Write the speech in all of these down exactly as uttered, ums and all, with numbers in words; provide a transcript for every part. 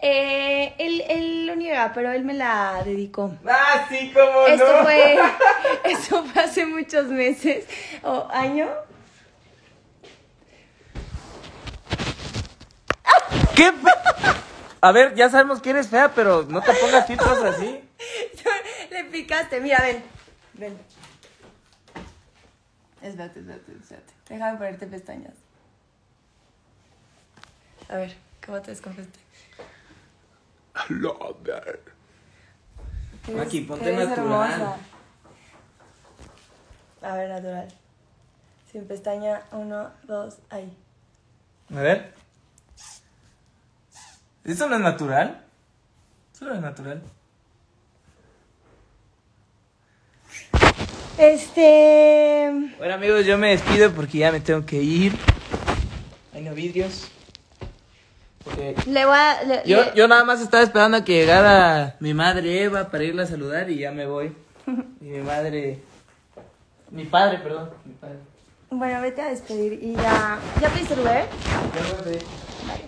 Eh, él, él lo niega, pero él me la dedicó. Ah, sí, cómo Esto no. fue, esto fue hace muchos meses o año. ¿Qué? A ver, ya sabemos que eres fea, pero no te pongas filtros así. Le picaste, mira, ven. Ven. Espérate, espérate, espérate. Déjame ponerte pestañas. A ver, ¿cómo te desconfeste? Maki, ponte Eres natural. hermosa. A ver, natural. Sin pestaña, uno, dos, ahí. A ver. ¿Eso no es natural? Eso no es natural. Este... Bueno, amigos, yo me despido porque ya me tengo que ir. Hay no vidrios. Porque Le voy a... le- yo, le- yo nada más estaba esperando a que llegara mi madre Eva para irla a saludar y ya me voy. Y mi madre... Mi padre, perdón. Mi padre. Bueno, vete a despedir y ya... ¿Ya pediste el Uber? Ya me voy a pedir. Vale.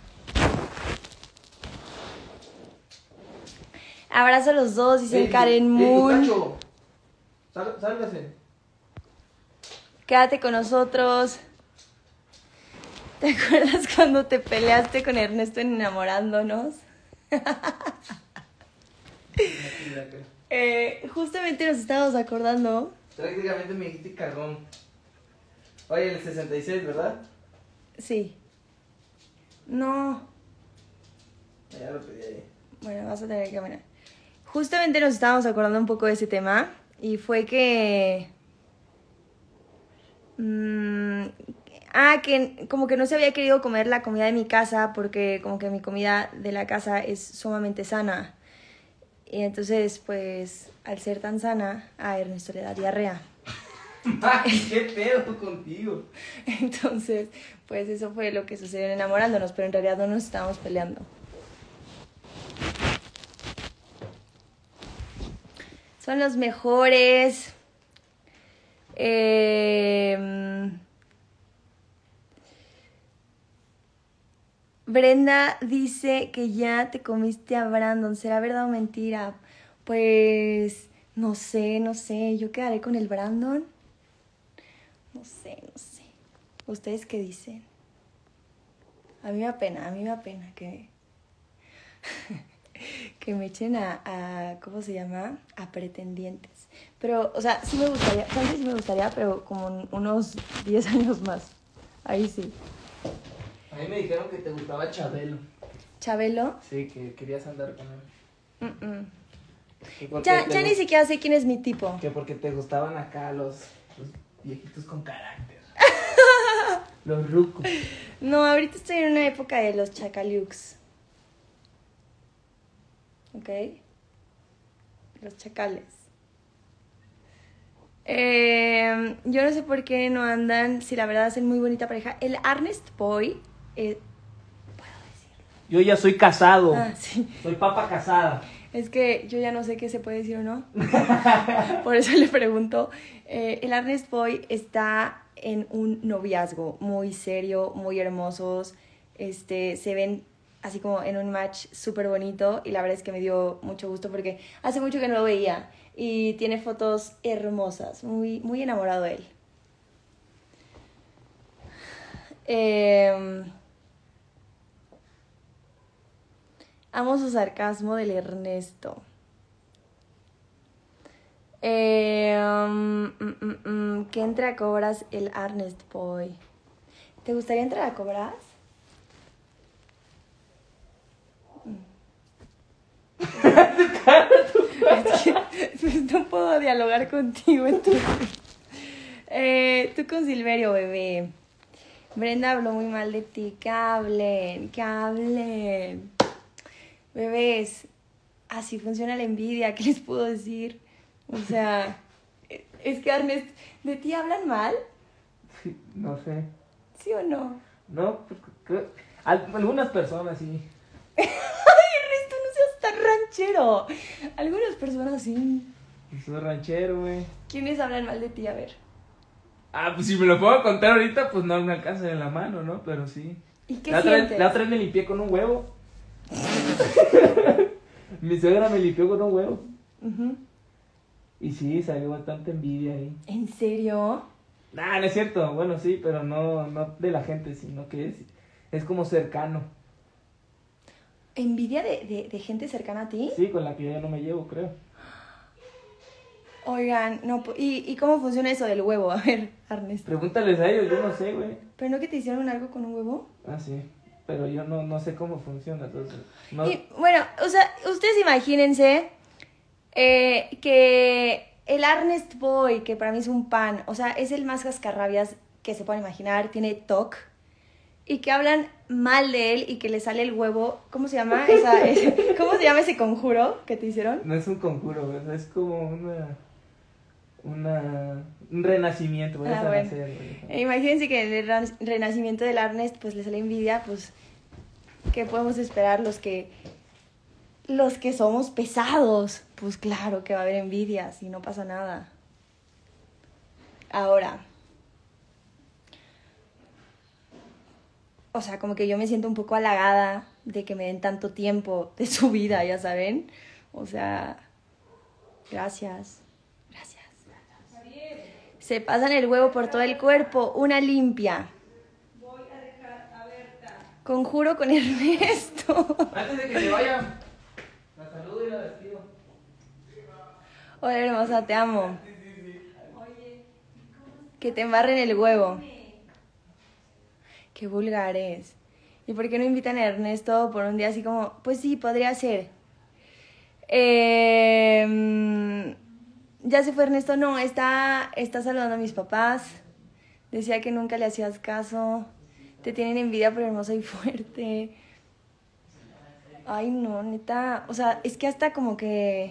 Abrazo a los dos, dicen Ey, Karen ey, Moon. Pistacho. Sal- Sálgase. Quédate con nosotros. ¿Te acuerdas cuando te peleaste con Ernesto en Enamorándonos? Eh, justamente nos estábamos acordando. Prácticamente me dijiste cagón. Oye, el sesenta y seis, ¿verdad? Sí. No. Ya lo pedí ahí. Bueno, vas a tener que caminar. Justamente nos estábamos acordando un poco de ese tema. Y fue que... mm, ah, que como que no se había querido comer la comida de mi casa porque como que mi comida de la casa es sumamente sana. Y entonces, pues, al ser tan sana, a Ernesto le da diarrea. Maki, ¿qué pedo contigo? Entonces, pues eso fue lo que sucedió en Enamorándonos, pero en realidad no nos estábamos peleando. Son los mejores. Eh... Brenda dice que ya te comiste a Brandon. ¿Será verdad o mentira? Pues no sé, no sé. Yo quedaré con el Brandon. No sé, no sé. ¿Ustedes qué dicen? A mí me da pena, a mí me da pena que... que me echen a, a... ¿Cómo se llama? A pretendientes. Pero, o sea, sí me gustaría... Chance sí me gustaría, pero como unos diez años más. Ahí sí. A mí me dijeron que te gustaba Chabelo. ¿Chabelo? Sí, que querías andar con él. Mm-mm. Que porque Ya, te ya gu- ni siquiera sé quién es mi tipo. Que porque te gustaban acá los, los viejitos con carácter. Los rucos. No, ahorita estoy en una época de los chacaliux. ¿Ok? Los chacales. Eh, yo no sé por qué no andan, si la verdad hacen muy bonita pareja. El Ernest Boy, eh, ¿puedo decirlo? Yo ya soy casado. Ah, sí. Soy papa casada. Es que yo ya no sé qué se puede decir o no. Por eso le pregunto. Eh, el Ernest Boy está en un noviazgo muy serio, muy hermosos. Este, se ven así como en un match súper bonito. Y la verdad es que me dio mucho gusto porque hace mucho que no lo veía. Y tiene fotos hermosas. Muy, muy enamorado de él. Eh... Amo su sarcasmo del Ernesto. Eh, um, mm, mm, mm, que entre a Cobras el Ernest Boy. ¿Te gustaría entrar a Cobras? Es que pues, no puedo dialogar contigo entonces. Eh, tú con Silverio, bebé. Brenda habló muy mal de ti. Que hablen, que hablen. Bebés, así funciona la envidia, ¿qué les puedo decir? O sea, es que Ernest, ¿de ti hablan mal? No sé. ¿Sí o no? No, pues, creo- al- algunas personas sí. ¡Ay, Ernesto, no seas tan ranchero! Algunas personas sí. Soy ranchero, güey. ¿Quiénes hablan mal de ti? A ver. Ah, pues si me lo puedo contar ahorita, pues no me alcanza en la mano, ¿no? Pero sí. ¿Y qué La otra, vez, sientes? la otra vez me limpié con un huevo. Mi suegra me limpió con un huevo. Ujú. Y sí, salió bastante envidia ahí. ¿En serio? Nah, no es cierto. Bueno, sí, pero no, no de la gente, sino que es, es como cercano. ¿Envidia de, de, de gente cercana a ti? Sí, con la que yo ya no me llevo, creo. Oigan, no, po- ¿y, ¿y cómo funciona eso del huevo? A ver, Ernesto. Pregúntales a ellos, yo no sé, güey. ¿Pero no que te hicieron algo con un huevo? Ah, sí. Pero yo no, no sé cómo funciona, entonces. No. Y bueno, o sea, ustedes imagínense eh, que el Ernest Boy, que para mí es un pan, o sea, es el más cascarrabias que se pueden imaginar, tiene T O C, y que hablan mal de él y que le sale el huevo. ¿Cómo se llama? Esa, ese- ¿Cómo se llama ese conjuro que te hicieron? No es un conjuro, güey. Es como una. Una. Un renacimiento, voy Ah, a bueno. nacer, güey. Eh, Imagínense que en el ren- renacimiento del Ernest pues le sale envidia, pues ¿qué podemos esperar los que los que somos pesados? Pues claro que va a haber envidias y no pasa nada. Ahora, o sea, como que yo me siento un poco halagada de que me den tanto tiempo de su vida, ya saben. O sea, gracias. Gracias. Se pasan el huevo por todo el cuerpo, una limpia. Conjuro con Ernesto. Antes de que se vayan, la saludo y la despido. Hola hermosa, te amo. Que te embarren el huevo. Qué vulgar es. ¿Y por qué no invitan a Ernesto por un día así como, pues sí, podría ser? Eh, ya se fue Ernesto, no, está, está saludando a mis papás. Decía que nunca le hacías caso. Te tienen envidia por hermosa y fuerte. Ay, no, neta. O sea, es que hasta como que...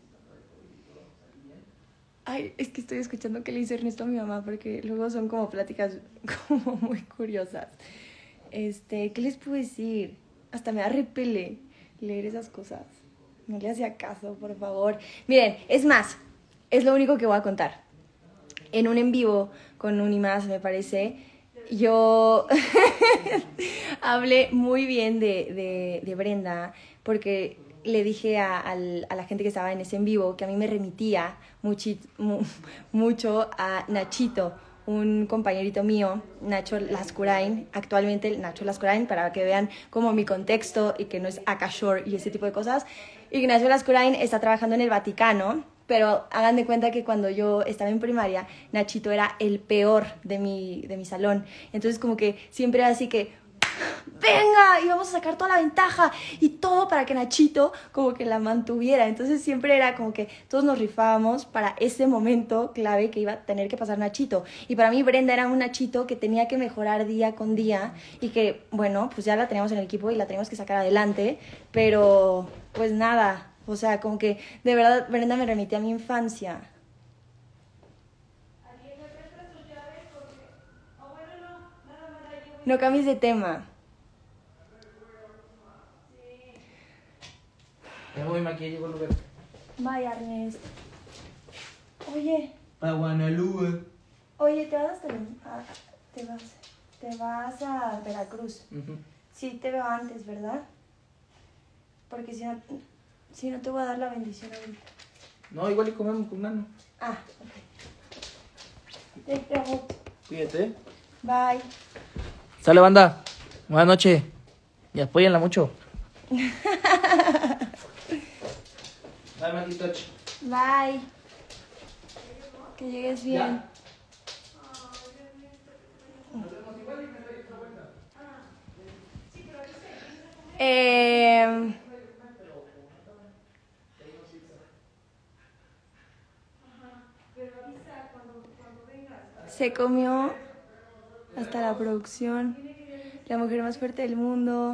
Ay, es que estoy escuchando que le dice Ernesto a mi mamá porque luego son como pláticas como muy curiosas. Este, ¿qué les puedo decir? Hasta me da repele leer esas cosas. No le hacía caso, por favor. Miren, es más, es lo único que voy a contar. En un en vivo con Unimas, me parece, yo hablé muy bien de, de, de Brenda porque le dije a, al- a la gente que estaba en ese en vivo que a mí me remitía muchi- mu- mucho a Nachito, un compañerito mío, Nacho Lascurain, actualmente el Nacho Lascurain, para que vean como mi contexto y que no es Akashore y ese tipo de cosas. Y que Nacho Lascurain está trabajando en el Vaticano, pero hagan de cuenta que cuando yo estaba en primaria, Nachito era el peor de mi, de mi salón. Entonces como que siempre era así que, venga, y vamos a sacar toda la ventaja y todo para que Nachito como que la mantuviera. Entonces siempre era como que todos nos rifábamos para ese momento clave que iba a tener que pasar Nachito. Y para mí Brenda era un Nachito que tenía que mejorar día con día y que, bueno, pues ya la teníamos en el equipo y la teníamos que sacar adelante, pero pues nada, o sea, como que de verdad Brenda me remite a mi infancia. No cambies de tema. Ya voy, Maki, llegó el lugar. Vaya, Ernest. Oye, Pa' Guanalúa. oye, te vas hasta el- a- te vas, te vas a Veracruz. Ujú. Sí, te veo antes, ¿verdad? Porque si no, si no te voy a dar la bendición ahorita. No, igual y comemos con Nano. Ah, ok. Te amo. Cuídate. Bye. Sale, banda. Buenas noches. Y apóyenla mucho. Bye, Maki Touch. Bye. Que llegues bien. ¿Ya? Eh, se comió hasta la producción, la mujer más fuerte del mundo.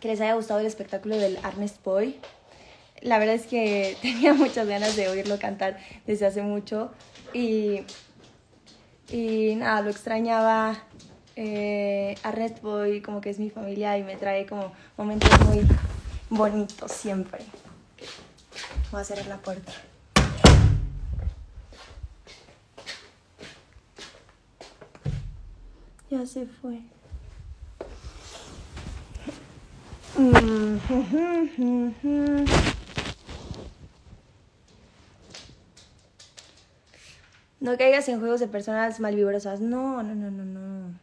que les haya gustado el espectáculo del Ernest Boy. La verdad es que tenía muchas ganas de oírlo cantar desde hace mucho y, y nada, lo extrañaba. Eh, Ernest Boy como que es mi familia y me trae como momentos muy bonitos siempre. Voy a cerrar la puerta. Ya se fue. No caigas en juegos de personas malvibrosas. No, no, no, no, no.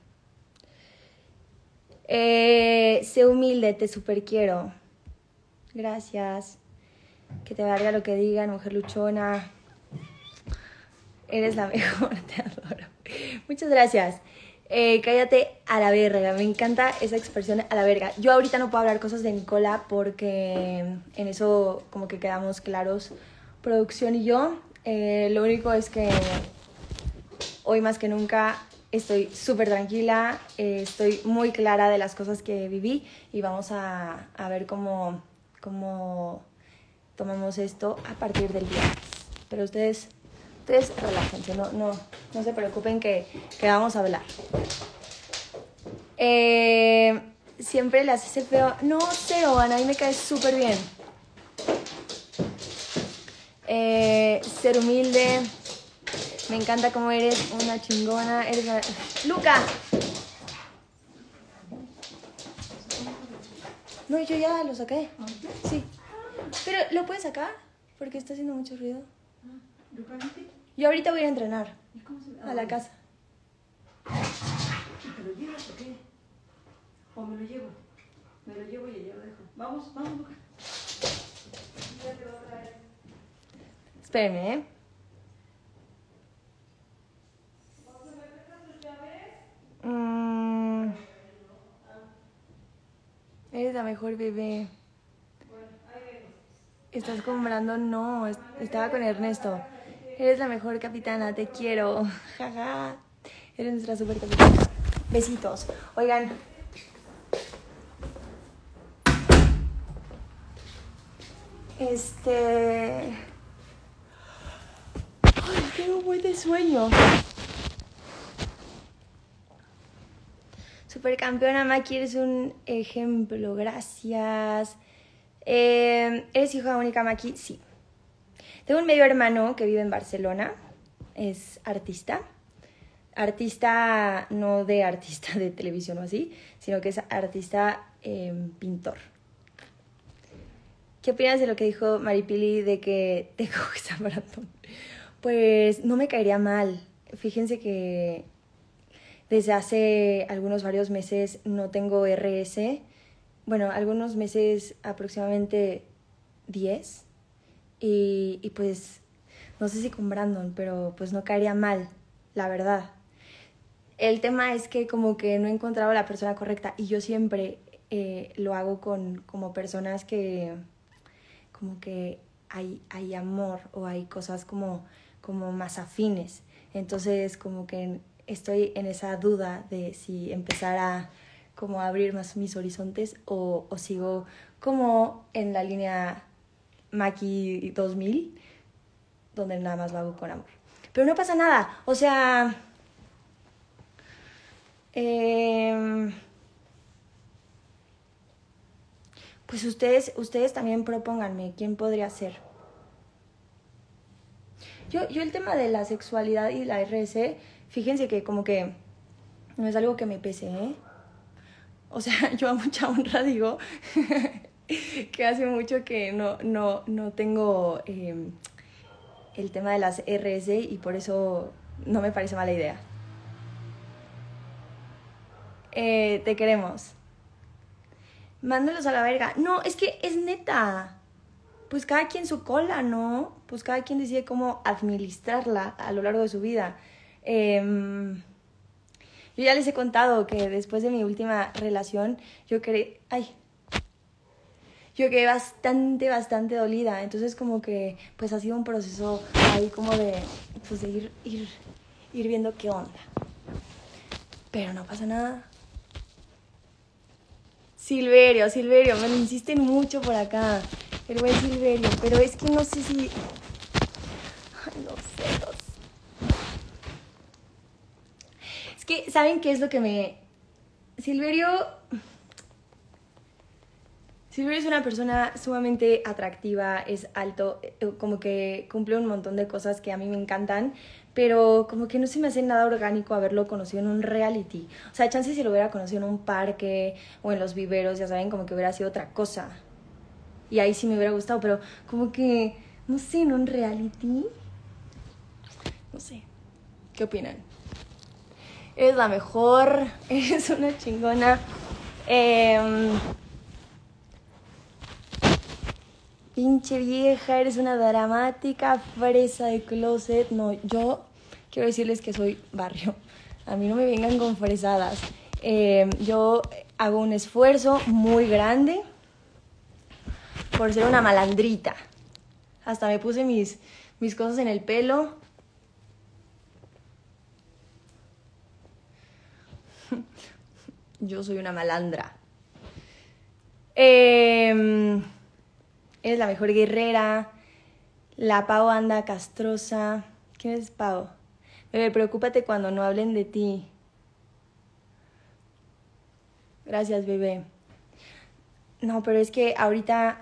Eh, sé humilde, te super quiero. Gracias. Que te valga lo que digan, mujer luchona. Eres la mejor, te adoro. Muchas gracias. Eh, cállate a la verga, me encanta esa expresión a la verga. Yo ahorita no puedo hablar cosas de Nicola porque en eso como que quedamos claros, producción y yo. Eh, lo único es que hoy más que nunca estoy súper tranquila, eh, estoy muy clara de las cosas que viví y vamos a, a ver cómo, cómo tomamos esto a partir del viernes. Pero ustedes... Ustedes relájense, no, no, no se preocupen que, que vamos a hablar. Eh, siempre le haces el feo. No, cero, Ana, a mí me cae súper bien. Eh, ser humilde. Me encanta cómo eres una chingona. Eres una... ¡Luca! No, yo ya lo saqué. Sí. Pero, ¿lo puedes sacar? Porque está haciendo mucho ruido. Yo ahorita voy a ir a entrenar. ¿Y cómo se va? A la casa. ¿Te lo llevas o qué? ¿O me lo llevo? Me lo llevo y allá lo dejo. Vamos, vamos, Luca. Espérenme, ¿eh? Mm. Eres la mejor, bebé. ¿Estás comprando? No, estaba con Ernesto. Eres la mejor capitana, te quiero. Jaja. Eres nuestra super capitana. Besitos. Oigan. Este... Ay, tengo muy de sueño. Supercampeona Maki, eres un ejemplo. Gracias. Eh, ¿Eres hijo de Mónica Maki? Sí. Tengo un medio hermano que vive en Barcelona, es artista, artista no de artista de televisión o así, sino que es artista eh, pintor. ¿Qué opinas de lo que dijo Maripili de que te coges a maratón? Pues no me caería mal. Fíjense que desde hace algunos varios meses no tengo R S, bueno, algunos meses aproximadamente diez. Y, y pues, no sé si con Brandon, pero pues no caería mal, la verdad. El tema es que como que no he encontrado la persona correcta y yo siempre eh, lo hago con como personas que como que hay, hay amor o hay cosas como, como más afines. Entonces como que estoy en esa duda de si empezar a como a abrir más mis horizontes o, o sigo como en la línea Maki dos mil, donde nada más lo hago con amor. Pero no pasa nada, o sea... Eh, pues ustedes, ustedes también propónganme quién podría ser. Yo, yo el tema de la sexualidad y la R S, fíjense que como que no es algo que me pese, ¿eh? O sea, yo a mucha honra digo... que hace mucho que no, no, no tengo eh, el tema de las R S y por eso no me parece mala idea. Eh, te queremos. Mándalos a la verga. No, es que es neta. Pues cada quien su cola, ¿no? Pues cada quien decide cómo administrarla a lo largo de su vida. Eh, yo ya les he contado que después de mi última relación, yo quería... Ay... Yo quedé bastante, bastante dolida. Entonces como que pues ha sido un proceso ahí como de, pues de ir, ir, ir viendo qué onda. Pero no pasa nada. Silverio, Silverio, me lo insisten mucho por acá. El buen Silverio, pero es que no sé si... Ay, no sé, no sé. Es que, ¿saben qué es lo que me... Silverio... Silverio es una persona sumamente atractiva, es alto, como que cumple un montón de cosas que a mí me encantan, pero como que no se me hace nada orgánico haberlo conocido en un reality. O sea, chance si lo hubiera conocido en un parque o en los viveros, ya saben, como que hubiera sido otra cosa. Y ahí sí me hubiera gustado, pero como que, no sé, en un reality... No sé. ¿Qué opinan? Eres la mejor, eres una chingona. Eh... Pinche vieja, eres una dramática, fresa de closet. No, yo quiero decirles que soy barrio. A mí no me vengan con fresadas. Eh, yo hago un esfuerzo muy grande por ser una malandrita. Hasta me puse mis, mis cosas en el pelo. Yo soy una malandra. Eh... Eres la mejor guerrera. La Pau anda castrosa. ¿Quién es Pau? Bebé, preocúpate cuando no hablen de ti. Gracias, bebé. No, pero es que ahorita...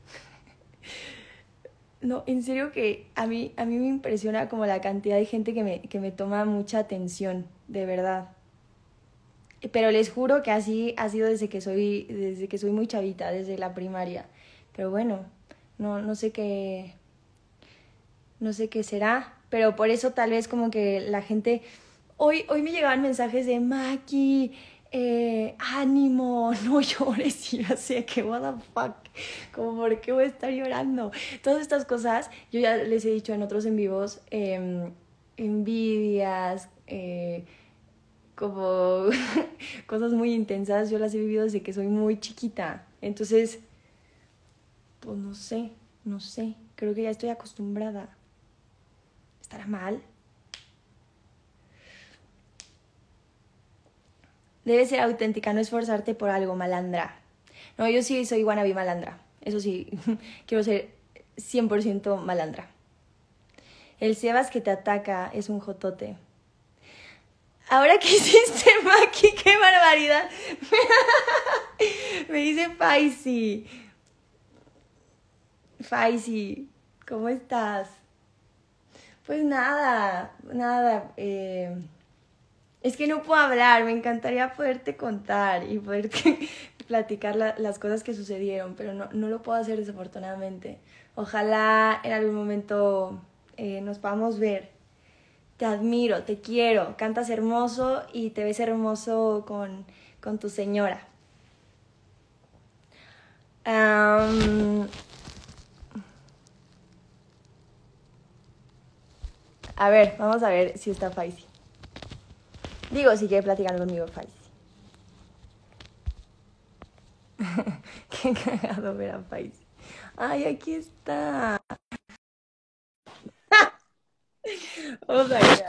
No, en serio que a mí, a mí me impresiona como la cantidad de gente que me, que me toma mucha atención, de verdad. Pero les juro que así ha sido desde que soy, desde que soy muy chavita, desde la primaria. Pero bueno, no, no sé qué, no sé qué será, pero por eso tal vez como que la gente, hoy, hoy me llegaban mensajes de Maki, eh, ánimo, no llores, y yo así, que what the fuck, como por qué voy a estar llorando, todas estas cosas, yo ya les he dicho en otros en vivos, eh, envidias, eh, como cosas muy intensas, yo las he vivido desde que soy muy chiquita, entonces... Pues no sé, no sé. Creo que ya estoy acostumbrada. ¿Estará mal? Debes ser auténtica, no esforzarte por algo, malandra. No, yo sí soy wannabe malandra. Eso sí, quiero ser cien por ciento malandra. El Sebas que te ataca es un jotote. Ahora que hiciste, Maki, qué barbaridad. Me dice Faisy. Faisy, ¿cómo estás? Pues nada, nada. Eh, es que no puedo hablar, me encantaría poderte contar y poderte platicar la, las cosas que sucedieron, pero no, no lo puedo hacer desafortunadamente. Ojalá en algún momento eh, nos podamos ver. Te admiro, te quiero, cantas hermoso y te ves hermoso con, con tu señora. Um, A ver, vamos a ver si está Faisy. Digo, si quiere platicar conmigo, Faisy. Qué cagado ver a Faisy. Ay, aquí está. Vamos a ver.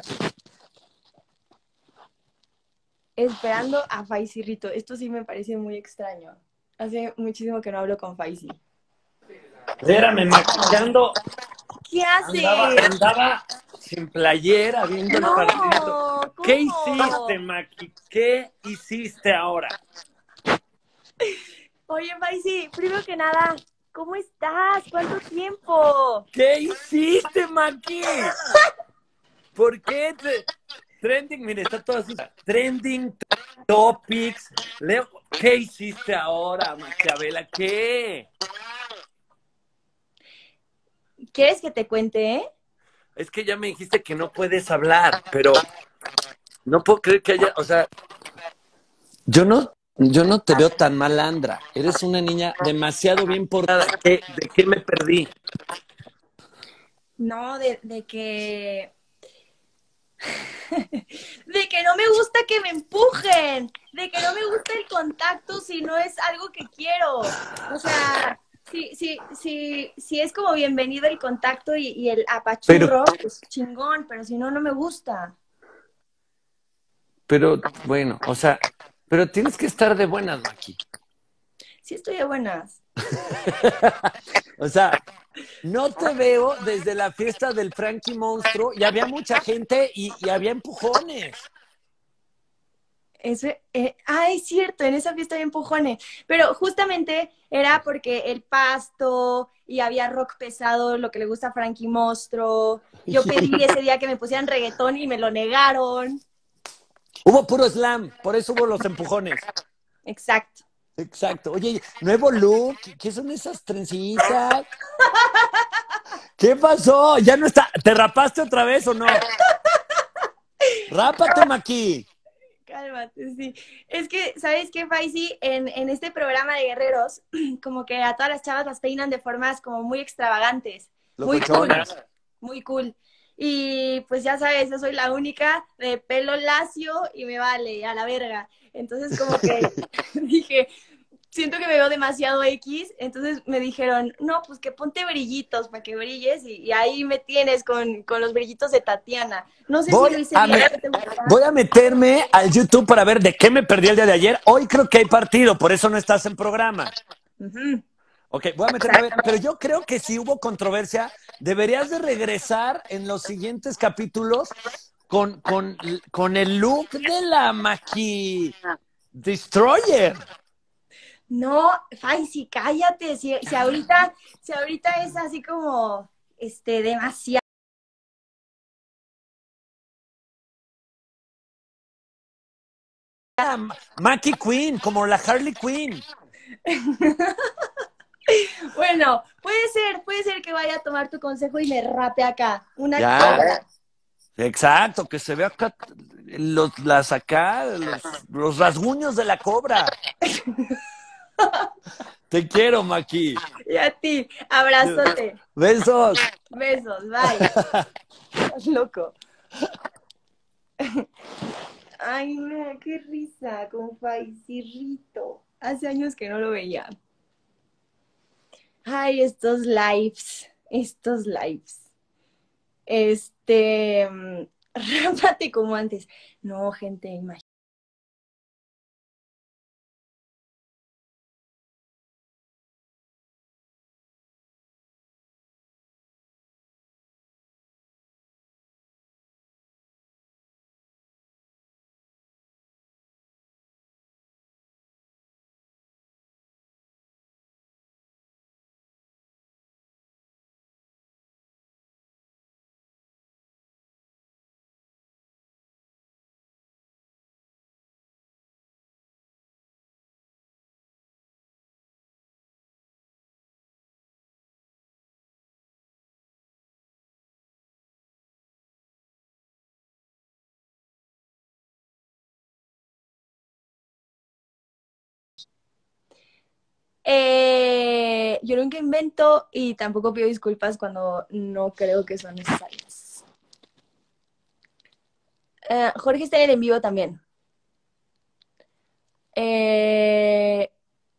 Esperando a Faisy Rito. Esto sí me parece muy extraño. Hace muchísimo que no hablo con Faisy. Espérame, maquillando. ¿Qué hace? Andaba, andaba sin playera viendo no, el partido. ¿cómo? ¿Qué hiciste, Maki? ¿Qué hiciste ahora? Oye, Faisy, primero que nada, ¿cómo estás? ¿Cuánto tiempo? ¿Qué hiciste, Maki? ¿Por qué? Te... Trending, mire, está todo así. Trending topics. Leo, ¿qué hiciste ahora, Maquiavela? ¿Qué? ¿Quieres que te cuente, eh? Es que ya me dijiste que no puedes hablar, pero no puedo creer que haya, o sea, yo no, yo no te veo tan malandra. Eres una niña demasiado bien portada. ¿Qué, ¿De qué me perdí? No, de, de que... de que no me gusta que me empujen, de que no me gusta el contacto si no es algo que quiero. O sea, si, si, si, si es como bienvenido el contacto y, y el apachurro, pero, pues chingón, pero si no, no me gusta. Pero, bueno, o sea, pero tienes que estar de buenas, Maki. sí estoy de buenas. O sea, no te veo desde la fiesta del Frankie Monstruo y había mucha gente y, y había empujones. Eso, eh, ah, es cierto, en esa fiesta había empujones, pero justamente era porque el pasto y había rock pesado, lo que le gusta a Frankie Monstruo. Yo pedí ese día que me pusieran reggaetón y me lo negaron. Hubo puro slam, por eso hubo los empujones. Exacto. Exacto. Oye, nuevo look, ¿qué son esas trencitas? ¿Qué pasó? Ya no está. ¿Te rapaste otra vez o no? Rápate, Maki. Cálmate, sí. Es que, ¿sabes qué, Faisy? En, en este programa de guerreros, como que a todas las chavas las peinan de formas como muy extravagantes. Muy cool. Locochonas. Muy cool. Y pues ya sabes, yo soy la única de pelo lacio y me vale, a la verga. Entonces como que dije, siento que me veo demasiado X, entonces me dijeron, no, pues que ponte brillitos para que brilles y, y ahí me tienes con, con los brillitos de Tatiana. No sé Voy si lo hice a, bien. me- ¿Qué te gusta? voy a meterme al YouTube para ver de qué me perdí el día de ayer. Hoy creo que hay partido, por eso no estás en programa. Ujú. Ok, voy a meterme a ver. Pero yo creo que si hubo controversia, deberías de regresar en los siguientes capítulos con, con, con el look de la Maki Destroyer. No, Faisy, cállate. Si, si ahorita, si ahorita es así como este demasiado. Maki Queen, como la Harley Quinn. Bueno, puede ser, puede ser que vaya a tomar tu consejo y me rape acá. Una Ya. cobra. Exacto, que se vea acá los, las acá, los, los rasguños de la cobra. Te quiero, Maki. Y a ti, abrazote. Besos. Besos, bye. Estás loco. Ay, no, qué risa con Faisirrito. Hace años que no lo veía. Ay, estos lives, estos lives. Este, mm, rápate como antes. No, gente, imagínate. Eh, yo nunca invento y tampoco pido disculpas cuando no creo que son necesarias. Eh, Jorge está en el en vivo también. Eh,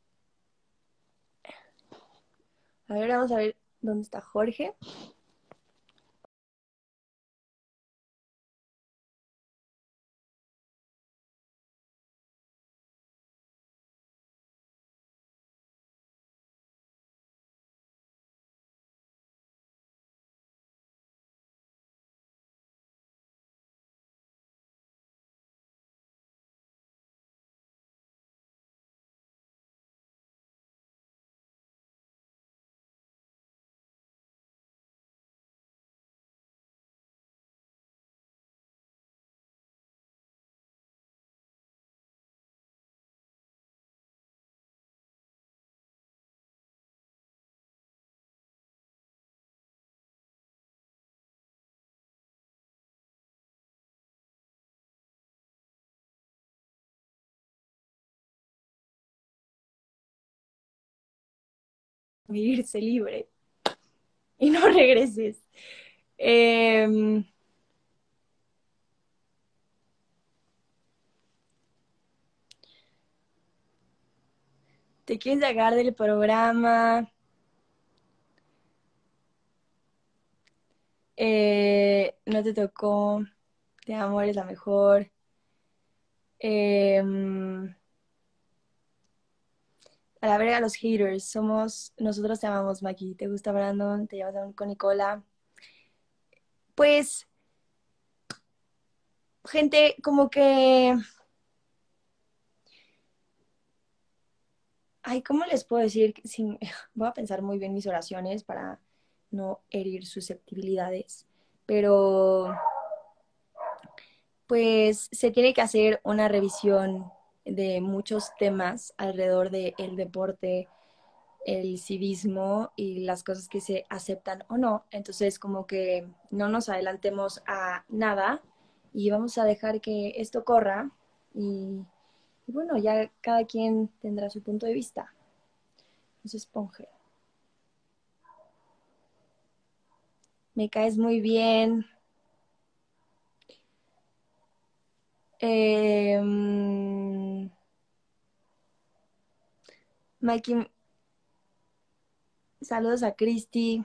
a ver, vamos a ver dónde está Jorge. Vivirse libre y no regreses. Eh, te quieren sacar del programa. Eh, no te tocó. Te amo, eres la mejor. Eh, A la verga los haters. Somos, nosotros te amamos, Maki. ¿Te gusta Brandon? ¿Te llevas aún con Nicola? Pues, gente, como que... Ay, ¿cómo les puedo decir? Sin... Voy a pensar muy bien mis oraciones para no herir susceptibilidades. Pero, pues, se tiene que hacer una revisión de muchos temas alrededor del deporte, el civismo y las cosas que se aceptan o no. Entonces, como que no nos adelantemos a nada y vamos a dejar que esto corra y, y bueno, ya cada quien tendrá su punto de vista. Entonces, Ponge, me caes muy bien. Eh, Mikey, saludos a Christy.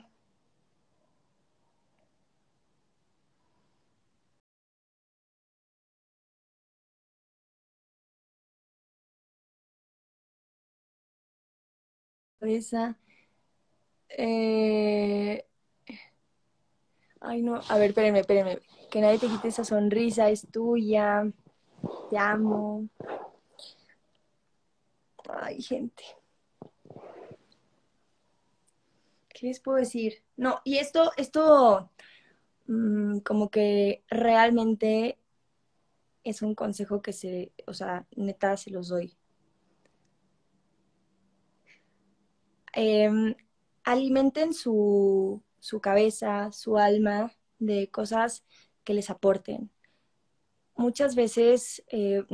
Esa. Eh, Ay, no. A ver, espérenme, espérenme. Que nadie te quite esa sonrisa, es tuya. Te amo. Ay, gente. ¿Qué les puedo decir? No, y esto, esto, mmm, como que realmente es un consejo que se, o sea, neta se los doy. Eh, Alimenten su, su cabeza, su alma de cosas que les aporten. Muchas veces eh,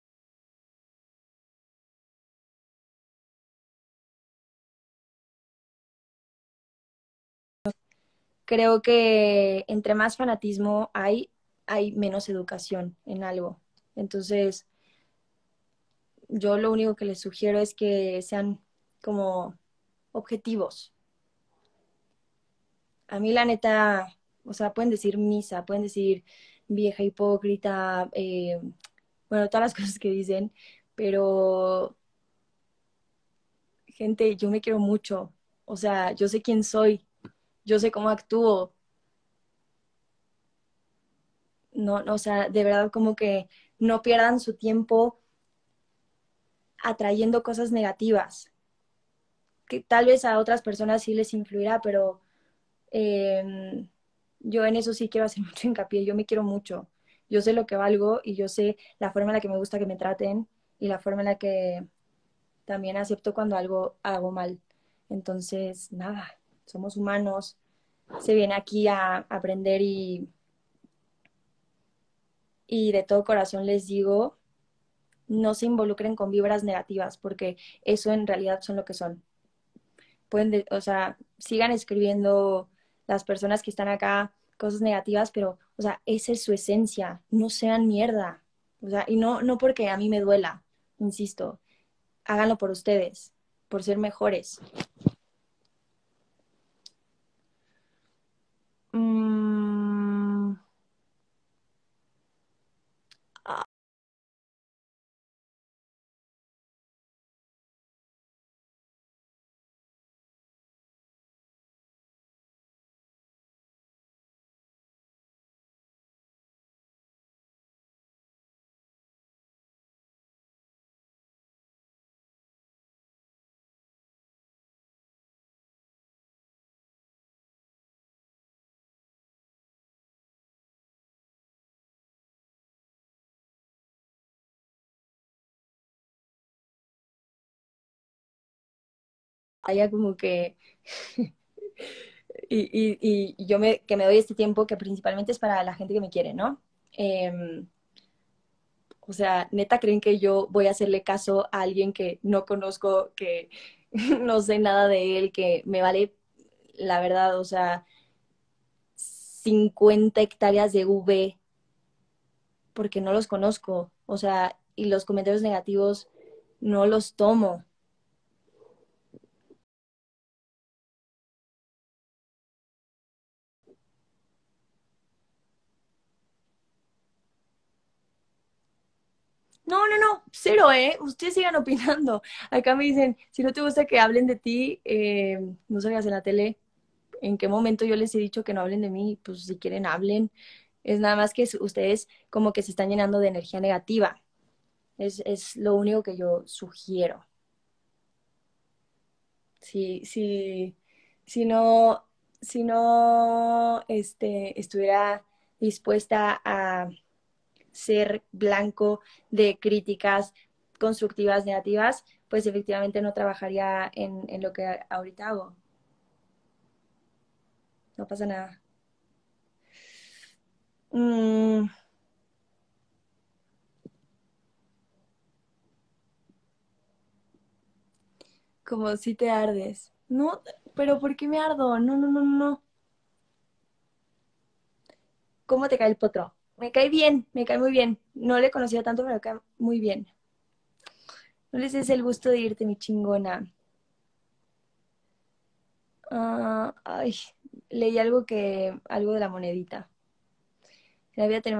creo que entre más fanatismo hay, hay menos educación en algo. Entonces, yo lo único que les sugiero es que sean como objetivos. A mí la neta, o sea, pueden decir misa, pueden decir vieja hipócrita, eh, bueno, todas las cosas que dicen, pero gente, yo me quiero mucho. O sea, yo sé quién soy, yo sé cómo actúo. No, no, o sea, de verdad como que no pierdan su tiempo atrayendo cosas negativas, que tal vez a otras personas sí les influirá, pero eh, yo en eso sí quiero hacer mucho hincapié, yo me quiero mucho, yo sé lo que valgo y yo sé la forma en la que me gusta que me traten y la forma en la que también acepto cuando algo hago mal. Entonces, nada, somos humanos, se viene aquí a aprender y, y de todo corazón les digo, no se involucren con vibras negativas porque eso en realidad son lo que son. Pueden, de- o sea, sigan escribiendo las personas que están acá cosas negativas, pero, o sea, esa es su esencia, no sean mierda. O sea, y no, no porque a mí me duela, insisto, háganlo por ustedes, por ser mejores. Mm, ah, haya como que y, y, y yo me, que me doy este tiempo que principalmente es para la gente que me quiere, ¿no? Eh, o sea, neta creen que yo voy a hacerle caso a alguien que no conozco, que no sé nada de él, que me vale, la verdad, o sea, cincuenta hectáreas de uve porque no los conozco, o sea, y los comentarios negativos no los tomo. No, no, no, cero, ¿eh? Ustedes sigan opinando. Acá me dicen, si no te gusta que hablen de ti, eh, no salgas en la tele. ¿En qué momento yo les he dicho que no hablen de mí? Pues si quieren, hablen. Es nada más que ustedes como que se están llenando de energía negativa. Es, es lo único que yo sugiero. Si, si, si no, si no este, estuviera dispuesta a ser blanco de críticas constructivas, negativas, pues efectivamente no trabajaría en, en lo que ahorita hago. No pasa nada. Mm, como si te ardes. No, pero ¿por qué me ardo? No, no, no, no. No. ¿Cómo te cae el potro? Me cae bien, me cae muy bien. No le he conocido tanto, pero me cae muy bien. No les des el gusto de irte, mi chingona. Ah, ay, leí algo que, algo de la monedita. En la vida tenemos.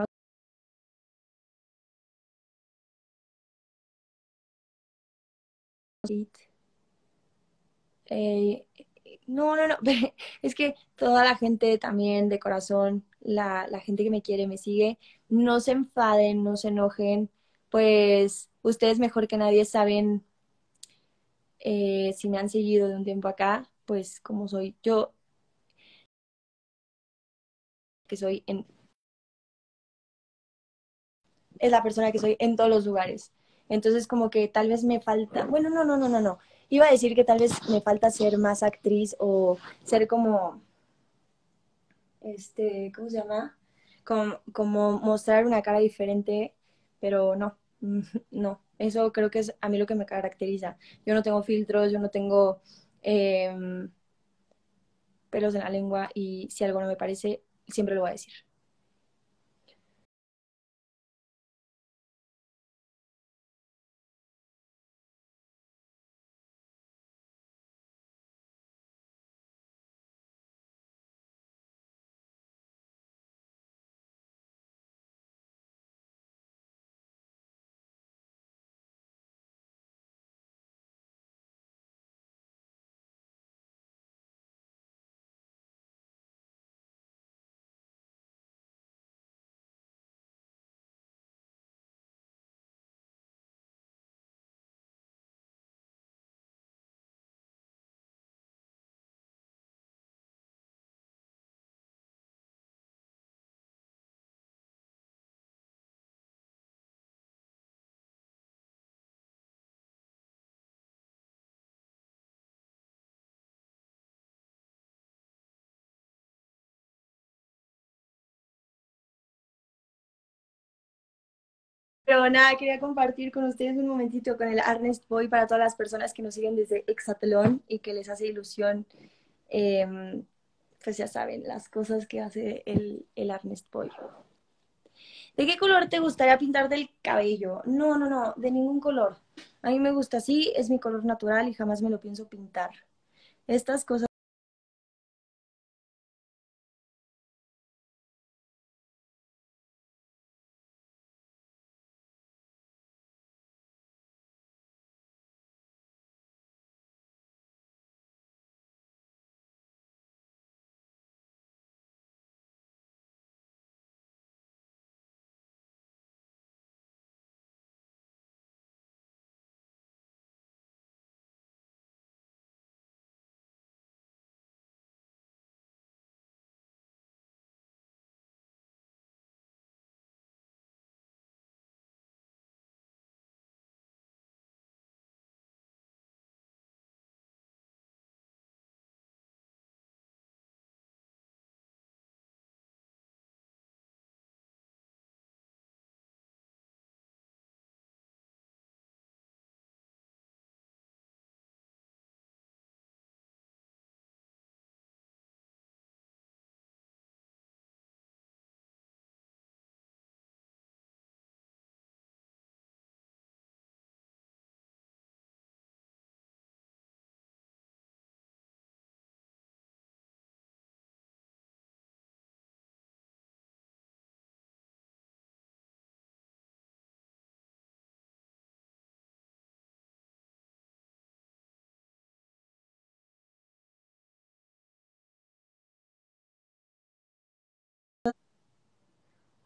Eh, no, no, no. Es que toda la gente también de corazón, la, la gente que me quiere, me sigue, no se enfaden, no se enojen, pues ustedes mejor que nadie saben eh, si me han seguido de un tiempo acá, pues como soy yo, que soy en, es la persona que soy en todos los lugares. Entonces como que tal vez me falta, bueno, no, no, no, no, no. Iba a decir que tal vez me falta ser más actriz o ser como, este, ¿cómo se llama? Como, como mostrar una cara diferente, pero no, no. Eso creo que es a mí lo que me caracteriza. Yo no tengo filtros, yo no tengo eh, pelos en la lengua y si algo no me parece, siempre lo voy a decir. Pero nada, quería compartir con ustedes un momentito con el Ernest Boy para todas las personas que nos siguen desde Exatlón y que les hace ilusión, eh, pues ya saben, las cosas que hace el, el Ernest Boy. ¿De qué color te gustaría pintarte el cabello? No, no, no, de ningún color. A mí me gusta así, es mi color natural y jamás me lo pienso pintar. Estas cosas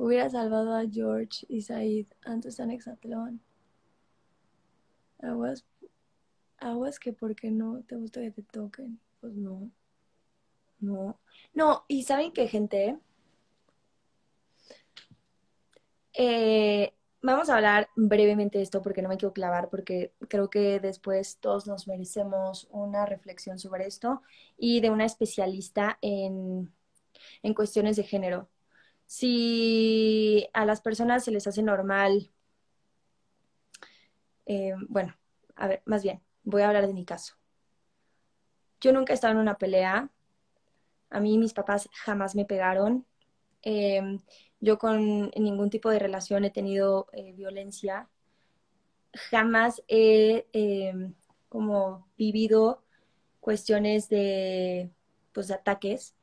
Hubiera salvado a George y Said antes en Hexatlón. Aguas, aguas que porque no te gusta que te toquen. Pues no, no. No, y ¿saben qué, gente? Eh, vamos a hablar brevemente de esto porque no me quiero clavar, porque creo que después todos nos merecemos una reflexión sobre esto y de una especialista en, en cuestiones de género. Si a las personas se les hace normal, eh, bueno, a ver, más bien, voy a hablar de mi caso. Yo nunca he estado en una pelea, a mí mis papás jamás me pegaron, eh, yo con ningún tipo de relación he tenido eh, violencia, jamás he eh, como vivido cuestiones de, pues, de ataques.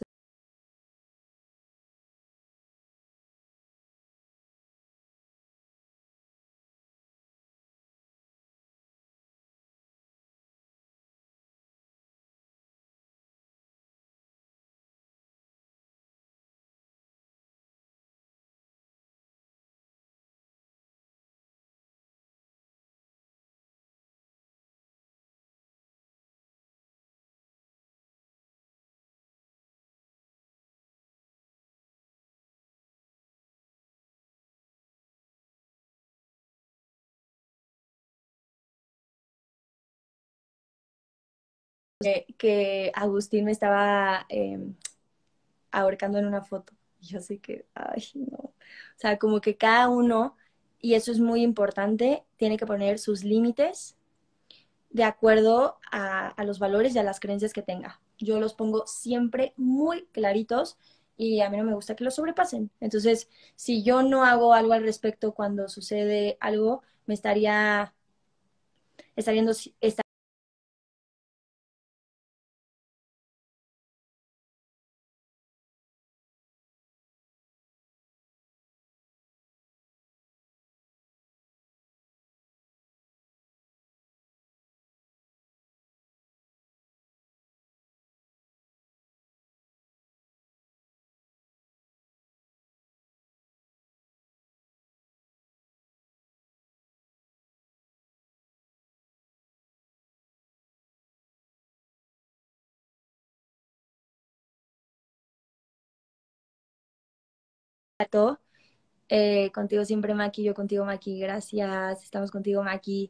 Que, que Agustín me estaba eh, ahorcando en una foto. Y yo sé que, ay, no. O sea, como que cada uno, y eso es muy importante, tiene que poner sus límites de acuerdo a, a los valores y a las creencias que tenga. Yo los pongo siempre muy claritos y a mí no me gusta que los sobrepasen. Entonces, si yo no hago algo al respecto cuando sucede algo, me estaría, estaría, estaría eh, contigo siempre, Maki, yo contigo, Maki, gracias, estamos contigo, Maki.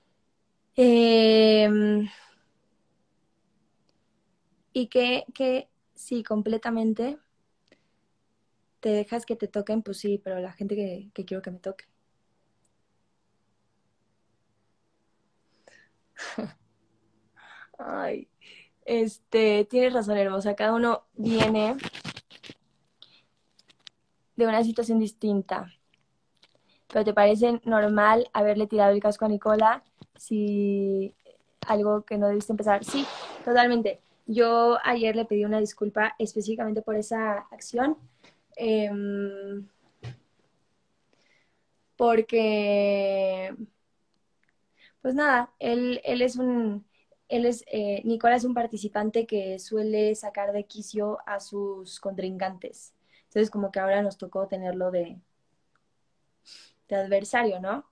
Eh, y que, que sí, completamente, te dejas que te toquen, pues sí, pero la gente que, que quiero que me toque. Ay, este, tienes razón, hermosa, cada uno viene de una situación distinta. ¿Pero te parece normal haberle tirado el casco a Nicola si algo que no debiste empezar? Sí, totalmente. Yo ayer le pedí una disculpa específicamente por esa acción, eh, porque, pues nada, él, él es un, él es, eh, Nicola es un participante que suele sacar de quicio a sus contrincantes. Entonces, como que ahora nos tocó tenerlo de, de adversario, ¿no?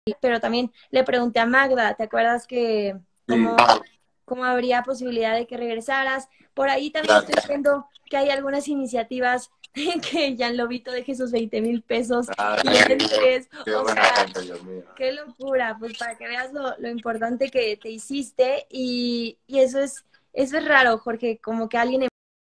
pero también le pregunté a Magda, ¿te acuerdas que Sí, cómo, cómo habría posibilidad de que regresaras? Por ahí también claro. estoy viendo que hay algunas iniciativas que Jan Lobito deje sus veinte mil pesos Ah, y sí, entres, qué o buena sea, gente, Dios mío. qué locura, pues para que veas lo, lo importante que te hiciste y, y eso es, eso es raro, Jorge, como que alguien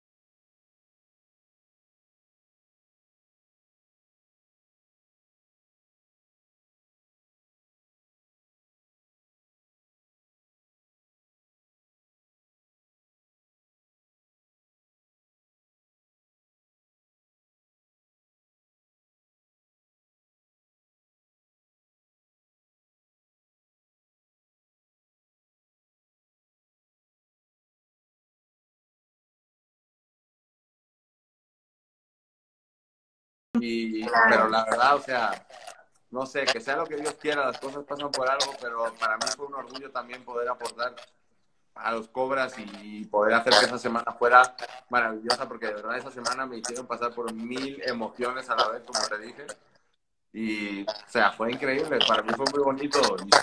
Y, pero la verdad, o sea, no sé, que sea lo que Dios quiera, las cosas pasan por algo, pero para mí fue un orgullo también poder aportar a los Cobras y poder hacer que esa semana fuera maravillosa, porque de verdad esa semana me hicieron pasar por mil emociones a la vez, como te dije, y, o sea, fue increíble, para mí fue muy bonito. Y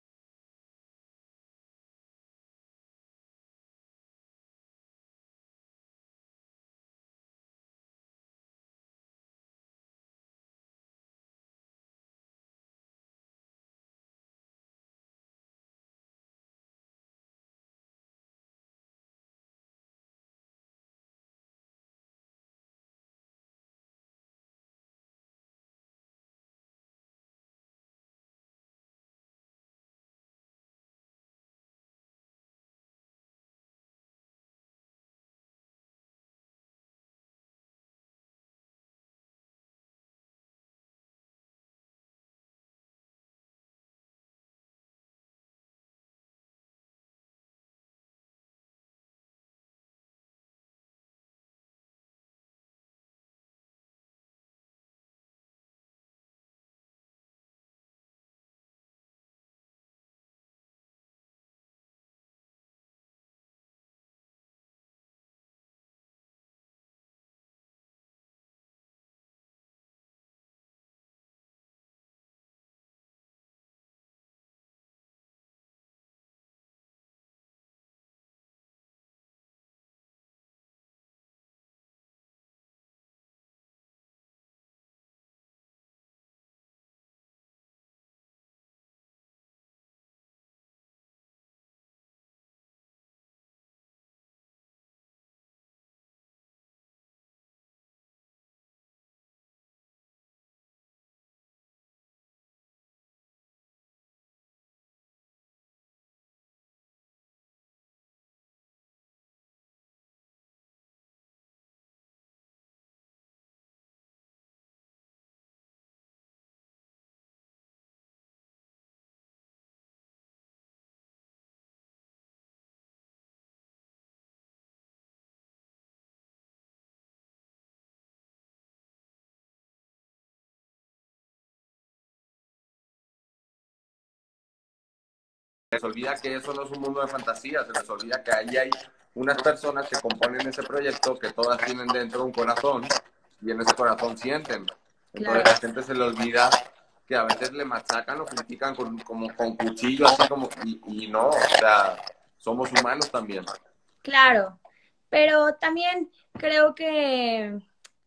se les olvida que eso no es un mundo de fantasía, se les olvida que ahí hay unas personas que componen ese proyecto, que todas tienen dentro un corazón y en ese corazón sienten. Entonces claro. la gente se le olvida que a veces le machacan o critican con, como, con cuchillo, así como, y, y no, o sea, somos humanos también. Claro, pero también creo que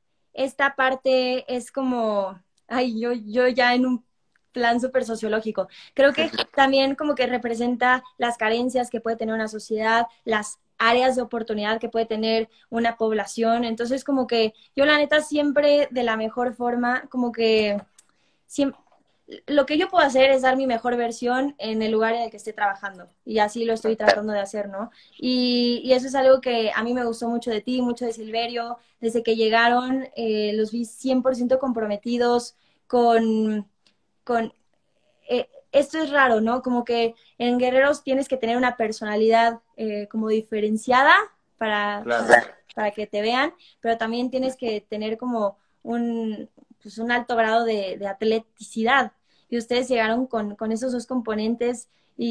esta parte es como, ay, yo, yo ya en un plan súper sociológico. Creo que también como que representa las carencias que puede tener una sociedad, las áreas de oportunidad que puede tener una población. Entonces, como que yo la neta siempre de la mejor forma, como que siempre, lo que yo puedo hacer es dar mi mejor versión en el lugar en el que esté trabajando. Y así lo estoy tratando de hacer, ¿no? Y, y eso es algo que a mí me gustó mucho de ti, mucho de Silverio. Desde que llegaron, eh, los vi cien por ciento comprometidos con, con eh, esto es raro, ¿no? Como que en Guerreros tienes que tener una personalidad eh, como diferenciada para, Claro. para, para, que te vean, pero también tienes que tener como un, pues un alto grado de, de atleticidad. Y ustedes llegaron con, con esos dos componentes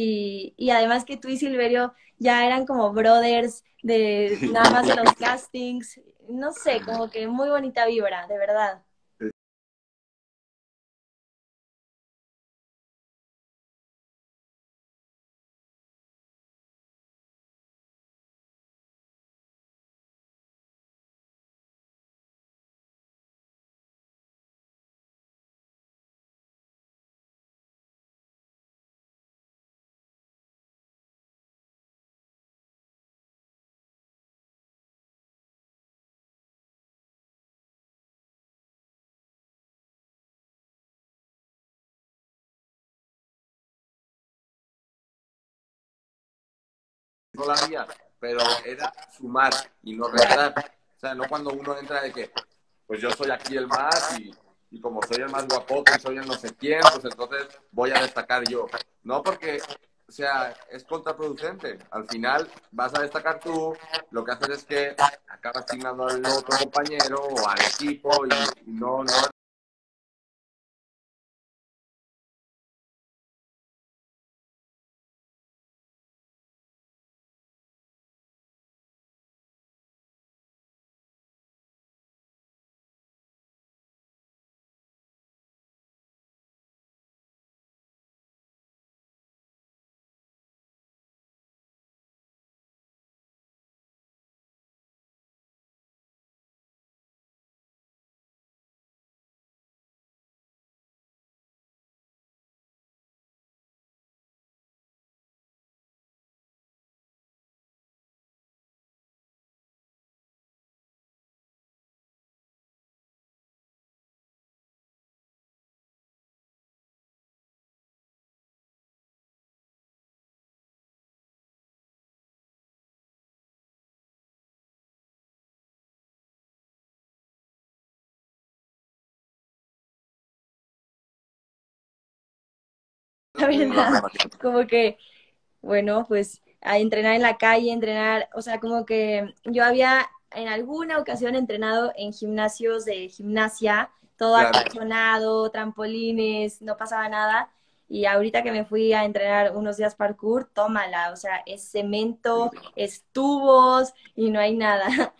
y, y además que tú y Silverio ya eran como brothers de nada más de los castings. No sé, como que muy bonita vibra, de verdad. no la mía, pero era sumar y no restar. O sea, no cuando uno entra de que, pues yo soy aquí el más y, y como soy el más guapote y soy el no sé quién, pues entonces voy a destacar yo. No porque, o sea, es contraproducente. Al final vas a destacar tú, lo que haces es que acabas asignando al otro compañero o al equipo y, y no, no La verdad, como que, bueno, pues a entrenar en la calle, entrenar, o sea, como que yo había en alguna ocasión entrenado en gimnasios de gimnasia, todo claro. acolchonado, trampolines, no pasaba nada. Y ahorita que me fui a entrenar unos días parkour, tómala, o sea, es cemento, es tubos y no hay nada.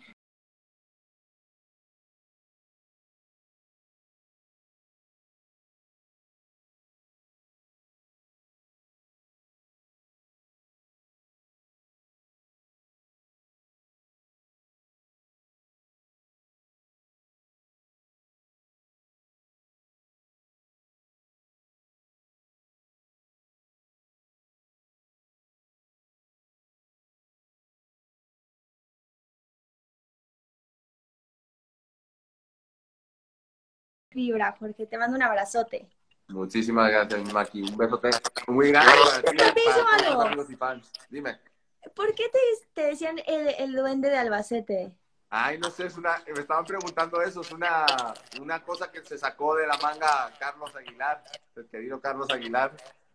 Vibra, Jorge, te mando un abrazote. Muchísimas gracias, Maki. Un besote muy grande para ti y para todos tus amigos y fans. Dime. ¿Por qué te, te decían el, el duende de Albacete? Ay, no sé, es una, me estaban preguntando eso, es una, una cosa que se sacó de la manga Carlos Aguilar, el querido Carlos Aguilar.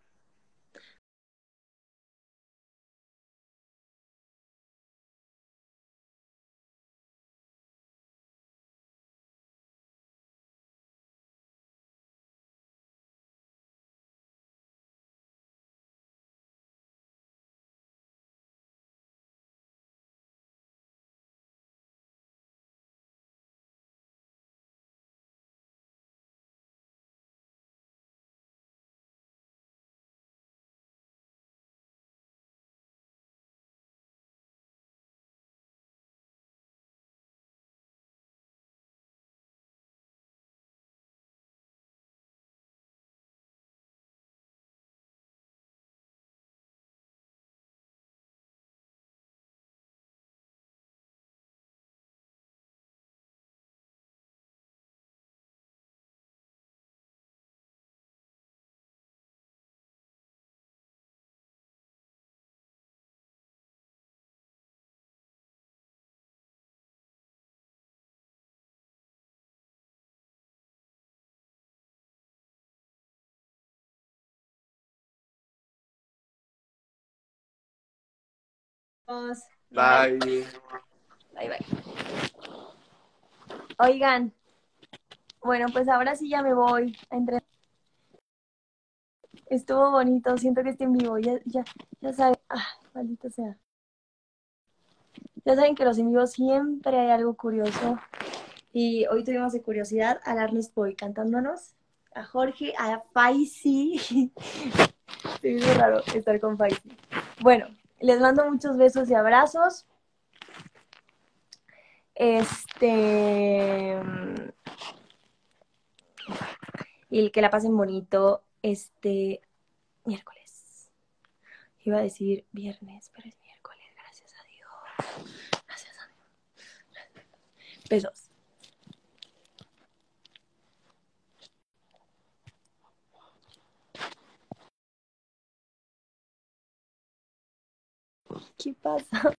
Bye. Bye. Bye, bye. Oigan, bueno, pues ahora sí ya me voy a entrenar. Estuvo bonito, siento que estoy en vivo, ya, ya, ya saben, ah, maldito sea. Ya saben que los en vivo siempre hay algo curioso. Y hoy tuvimos de curiosidad a Ernest Boy cantándonos, a Jorge, a Faisy. Se me hizo raro estar con Faisy. Bueno, les mando muchos besos y abrazos. Este. Y que la pasen bonito este miércoles. Iba a decir viernes, pero es miércoles, gracias a Dios. Gracias a Dios. Besos. ¿Qué pasa?